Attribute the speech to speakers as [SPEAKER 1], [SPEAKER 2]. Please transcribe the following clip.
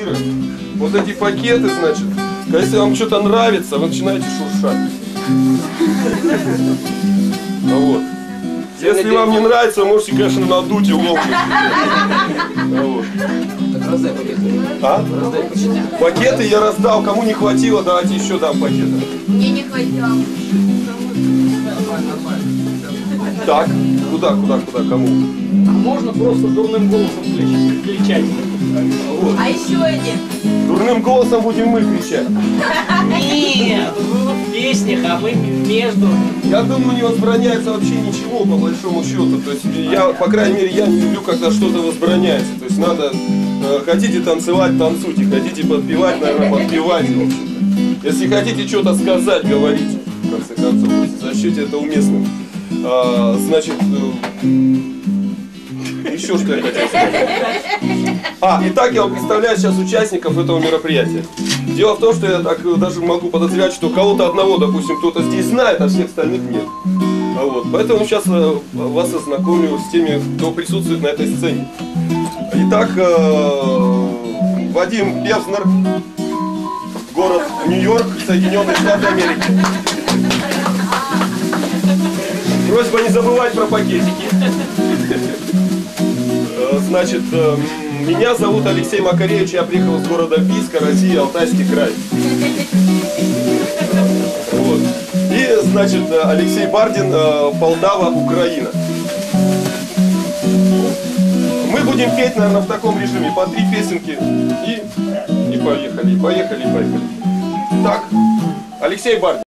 [SPEAKER 1] квартиры. Вот эти пакеты, значит, если вам что-то нравится, вы начинаете шуршать. Вот. Если вам не нравится, вы можете, конечно, надуть и лопнуть. Вот. А? Пакеты я раздал. Кому не хватило, давайте еще дам пакеты.
[SPEAKER 2] Мне не хватило.
[SPEAKER 1] Так, куда, кому?
[SPEAKER 3] Можно просто дурным голосом кричать.
[SPEAKER 1] Вот.
[SPEAKER 2] А еще один.
[SPEAKER 1] Дурным голосом будем мы кричать.
[SPEAKER 3] Нет, вы в песнях, а мы между.
[SPEAKER 1] Я думаю, не возбраняется вообще ничего, по большому счету. То есть я, по крайней мере, я не люблю, когда что-то возбраняется. То есть надо, хотите танцевать, танцуйте, хотите подпевать, наверное, подпевайте. Если хотите что-то сказать, говорите, в конце концов. Сочтите это уместным. Значит, еще что я хотел сказать. Итак, я вам представляю сейчас участников этого мероприятия. Дело в том, что я так даже могу подозревать, что кого-то одного, допустим, кто-то здесь знает, а всех остальных нет. Вот. Поэтому сейчас вас ознакомлю с теми, кто присутствует на этой сцене. Итак, Вадим Певзнер, город Нью-Йорк, Соединенные Штаты Америки. Просьба не забывать про пакетики. Значит, меня зовут Алексей Макаревич, я приехал из города Бийска, Россия, Алтайский край. Вот. И, значит, Алексей Бардин, Полтава, Украина. Мы будем петь, наверное, в таком режиме, по 3 песенки и поехали. Так, Алексей Бардин.